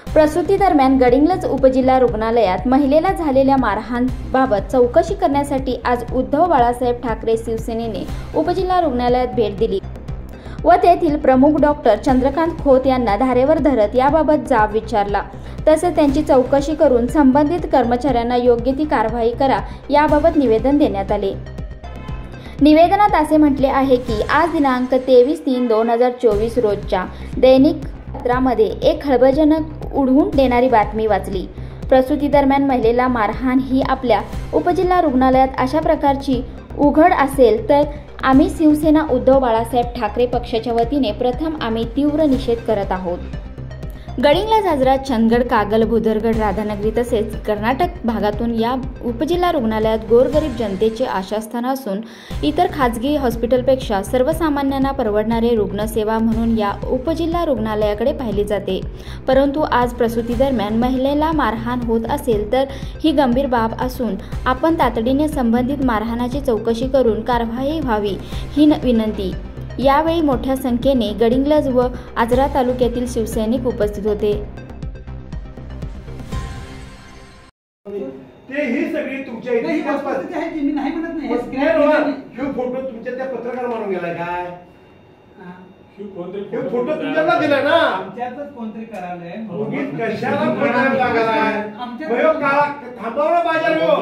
प्रसूती दरम्यान गडिंग्लज उपजिल्हा रुग्णालयात महिलेला झालेल्या मारहाणबाबत चौकशी करण्यासाठी आज उद्धव बाळासाहेब ठाकरे शिवसेनेने उपजिल्हा रुग्णालयात भेट दिली व तेथील प्रमुख डॉक्टर चंद्रकांत खोत यांना धारेवर धरत याबाबत जाब विचारला। तसेच त्यांची चौकशी करून संबंधित कर्मचाऱ्यांना योग्य ती कारवाई करा याबाबत निवेदन देण्यात आले। निवेदनात असे म्हटले आहे की आज दिनांक 23/3/2024 रोजच्या दैनिक पत्रामध्ये एक खळबळजनक उडवून देणारी बातमी वाचली। प्रसूती दरम्यान महिलेला मारहाण ही आपल्या उपजिल्हा रुग्णालयात अशा प्रकारची उघड असेल तर आम्ही शिवसेना उद्धव बाळासाहेब ठाकरे पक्षाच्या वतीने प्रथम आम्ही तीव्र निषेध करत आहोत। गडिंग्लज, हजरत, चंदगड, कागल, भुदरगड, राधानगरी तसेच कर्नाटक भागातून या उपजिल्हा रुग्णालयात गोरगरीब जनतेचे आशास्थान असून इतर खाजगी हॉस्पिटलपेक्षा सर्वसामान्यांना परवडणारे रुग्णसेवा म्हणून या उपजिल्हा रुग्णालयाकडे पाहिले जाते। परंतु आज प्रसूती दरम्यान महिलेला मारहाण होत असेल तर ही गंभीर बाब असून आपण तातडीने संबंधित मारहाणाची चौकशी करून कारवाई व्हावी ही विनंती। यावेळी मोठ्या संख्येने गडिंग्लज व आजरा तालुक्यातील शिवसैनिक उपस्थित होते। ते ही सगळी तुमच्या इथे आहे की मी नाही म्हणत नाही। हे फोटो तुमच्या त्या पत्रकार मारून गेलाय काय? हे फोटो तुमच्याला दिलाय ना? आमच्यातच कोणतरी करायलाय। उगीच कशाला फोटो लागलाय? भयो काळा थांबवला पाहिजे हो।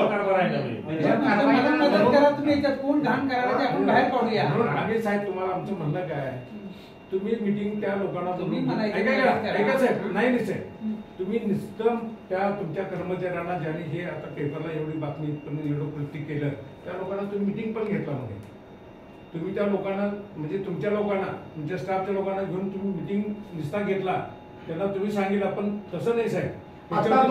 मदत करा तुम्ही, याच्यात कोण घाण करायला ते आपण बाहेर काढूया। आगे साहेब तुम्हाला आमचं म्हणणं काय? तुम्ही मीटिंग त्या लोकांना तुम्ही ऐका साहेब, नाही साहेब, तुम्ही निस्तम त्या तुमच्या कर्मचाऱ्यांना ज्यांनी हे आता पेपरला एवढी बातमी एवढं प्रतीक केलं त्या लोकांना तुम्ही मीटिंग पण घेतला म्हणजे तुम्ही त्या लोकांना म्हणजे तुमच्या लोकांना तुमच्या स्टाफच्या लोकांना घेऊन तुम्ही मीटिंग निस्ता घेतला, त्यांना तुम्ही सांगितलं, पण तसं नाही साहेब।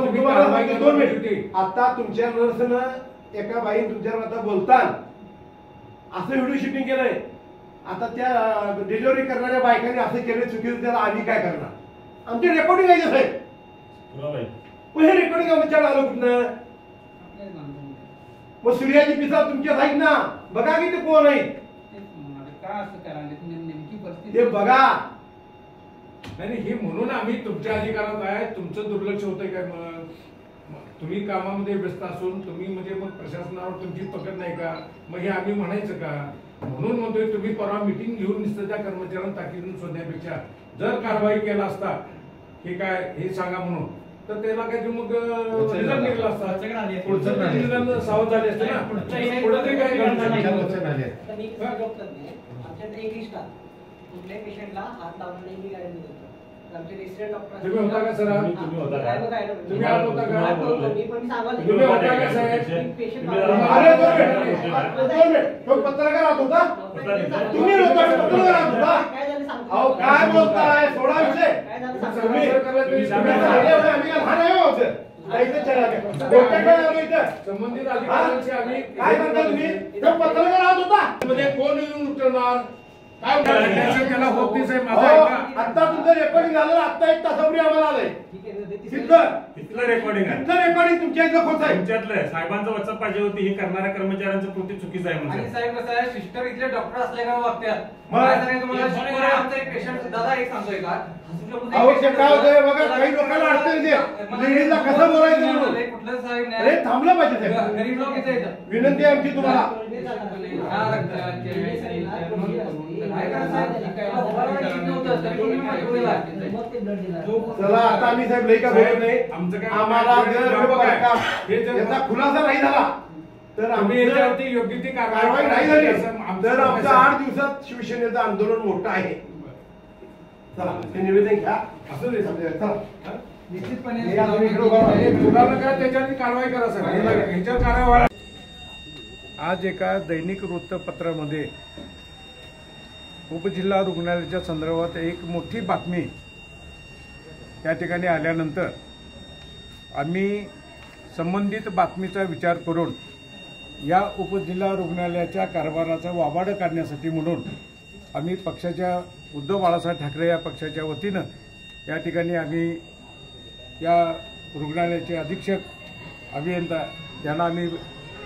आता तुमच्या नर्सनं एका बाई तुमच्यावर आता बोलताल असं व्हिडिओ शूटिंग केलंय। आता त्या डिलिव्हरी करणाऱ्या बायकांनी असं केलं चुकीचं, त्याला आम्ही काय करणार? आमची रेकॉर्डिंग आहे साहेब। हे रेकॉर्डिंग आमच्याकडे आलं कुठनं? मग सूर्याची पिसा तुमच्यात आहेत ना, बघा की ते कोण आहे ते बघा। नाही हे म्हणून आम्ही तुमच्या अधिकारात आहे, तुमचं दुर्लक्ष होतंय काय? मग तुम्ही कामामध्ये व्यस्त असून तुम्ही म्हणजे मग प्रशासनावर तुमची पकड नाही का? मग हे आम्ही म्हणायचं का? म्हणून म्हणतोय तुम्ही परवा मीटिंग घेऊन नुसतं त्या कर्मचाऱ्यांना ताकीदून शोधण्यापेक्षा जर कारवाई केला असता हे काय हे सांगा म्हणून, तर त्याला काय मग रिझल्ट निघाला असता, पुढचं सावध झाले असते ना, पुढे ते काय कुठल्याही पेशंटला हात लावणं नाही ही गाईड देतो। आमचे रेसिडेंट डॉक्टर तुम्ही होता का सर? तुम्ही होता का? तुम्ही आत होता का? मी पण सांगाल तुम्ही होता का साहेब? पेशंट अरे दोन मिनिट तो पत्रकार आत होता? तुम्ही होता पत्रकार आत होता? काय झालं सांग। अहो काय बोलताय? सोडा विषय। काय झालं सांग। संबंधित अधिकाऱ्यांची आम्ही काय करता? तुम्ही तो पत्रकार आत होता म्हणजे कोण येऊन उठवणार? काय त्याला होत नाही साहेब। आता तुमचं रेकॉर्डिंग झालं, आता 1 तासापूर्वी आम्हाला आलंय तिथलं रेकॉर्डिंग आहे। तिथलं रेकॉर्डिंग तुमच्या इथलं खोट आहे। तुमच्यातलं साहेबांचं वचन पाहिजे होती, हे करणाऱ्या कर्मचाऱ्यांचं कृती चुकीचं आहे म्हणजे। आणि साहेब कसं आहे, सिस्टर इथले डॉक्टर असले का वागतात? काय सांगायचं मला? आमचा एक पेशंट दादा एक सांगतोय का आवश्यक काय होतंय बघा, काही लोकांना अडचण येते, लेडीजला कसं बोलायचं म्हणून कुठलं साहेब अरे थांबलं पाहिजे साहेब। गरीब लोक इथे येतात। विनंती आहे आमची तुम्हाला। चला आता आम्ही साहेब लई का बोलत नाही। आमचं काय आम्हाला जर याचा खुलासा नाही झाला तर आम्ही याच्यावरती योग्य ती कारवाई नाही झाली तर आमचं 8 दिवसात शिवसेनेचं आंदोलन मोठं आहे। चला ते निवेदन घ्या, असं नाही समजा। चला निश्चितपणे त्याच्यावरती कारवाई करा सर, ह्याच्यावर कारवाई। आज एका दैनिक वृत्तपत्रामध्ये उपजिल्हा रुग्णालयाच्या संदर्भात एक मोठी बातमी त्या ठिकाणी आल्यानंतर आम्ही संबंधित बातमीचा विचार करून या उपजिल्हा रुग्णालयाच्या कारभाराचा वाबाड काढण्यासाठी म्हणून आम्ही पक्षाच्या उद्धव बाळासाहेब ठाकरे या पक्षाच्या वतीनं या ठिकाणी आम्ही या रुग्णालयाचे अधीक्षक अभियंता यांना आम्ही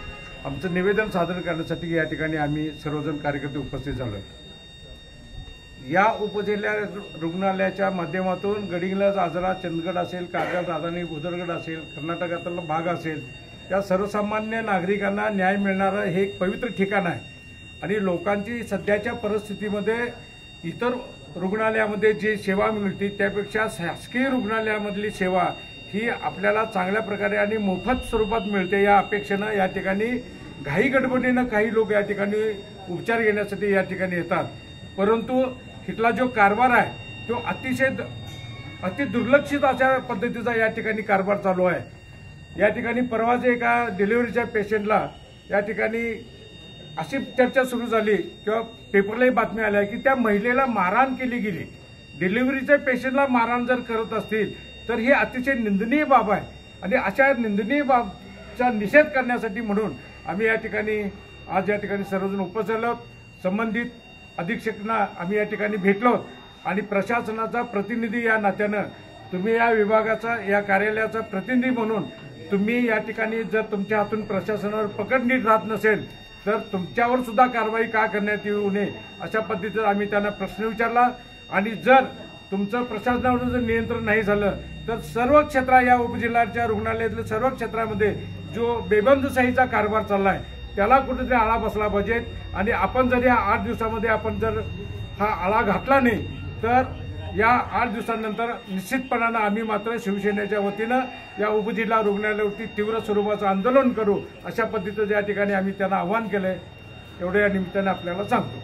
आमचं निवेदन सादर करण्यासाठी या ठिकाणी आम्ही सर्वजण कार्यकर्ते उपस्थित झालो आहे। या उपजिल्हा रुग्णालयाच्या माध्यमातून गडिंग्लज, आजरा, चंदगड असेल, कागल, राधानी, भुदरगड असेल, कर्नाटकातला भाग असेल, या सर्वसामान्य नागरिकांना न्याय मिळणारं हे एक पवित्र ठिकाण आहे. आणि लोकांची सध्याच्या परिस्थितीमध्ये इतर रुग्णालयामध्ये जी सेवा मिळते त्यापेक्षा शासकीय रुग्णालयामधली सेवा ही आपल्याला चांगल्या प्रकारे आणि मोफत स्वरूपात मिळते या अपेक्षेनं या ठिकाणी घाई गडबडीनं काही लोक या ठिकाणी उपचार घेण्यासाठी या ठिकाणी येतात. परंतु इथला जो कारभार आहे तो अति दुर्लक्षित अशा पद्धतीचा या ठिकाणी कारभार चालू आहे. या ठिकाणी परवाच एका डिलिव्हरीच्या पेशंटला या ठिकाणी अशी चर्चा सुरू झाली किंवा पेपरलाही बातमी आल्या की त्या महिलेला मारहाण केली गेली. डिलिव्हरीच्या पेशंटला मारहाण जर करत असतील तर ही अतिशय निंदनीय बाब आहे. आणि अशा निंदनीय बाबचा निषेध करण्यासाठी म्हणून आम्ही या ठिकाणी आज या ठिकाणी सर्वजण उपस्थित आहोत. संबंधित अधीक्षकांना आम्ही या ठिकाणी भेटलो आणि प्रशासनाचा प्रतिनिधी या नात्यानं तुम्ही या विभागाचा या कार्यालयाचा प्रतिनिधी म्हणून तुम्ही या ठिकाणी जर तुमच्या हातून प्रशासनावर पकड नीट राहत नसेल तर तुमच्यावर सुद्धा कारवाई का करण्यात येऊ नये अशा पद्धतीचा आम्ही त्यांना प्रश्न विचारला. आणि जर तुमचं प्रशासनावर जर नियंत्रण नाही झालं तर सर्व क्षेत्र या उपजिल्ह्याच्या रुग्णालयातल्या सर्व क्षेत्रामध्ये जो बेबंदूशाहीचा कारभार चाललाय त्याला कुठेतरी आळा बसला पाहिजे. आणि आपण जर या 8 दिवसामध्ये आपण जर हा आळा घातला नाही तर या 8 दिवसांनंतर निश्चितपणानं आम्ही मात्र शिवसेनेच्या वतीनं या उपजिल्हा रुग्णालयावरती तीव्र स्वरूपाचं आंदोलन करू अशा पद्धतीचं या ठिकाणी आम्ही त्यांना आवाहन केलंय. एवढं या निमित्ताने आपल्याला सांगतो.